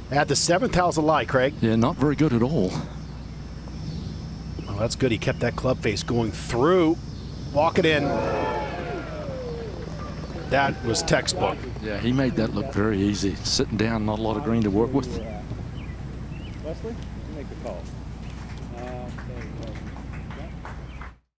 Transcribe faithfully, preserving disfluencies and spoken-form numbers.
At the seventh, how's the lie, Craig? Yeah, not very good at all. Well, that's good. He kept that club face going through. Walk it in. That was textbook. Yeah, he made that look very easy. Sitting down, not a lot of green to work with. Wesley, you make the call. Uh,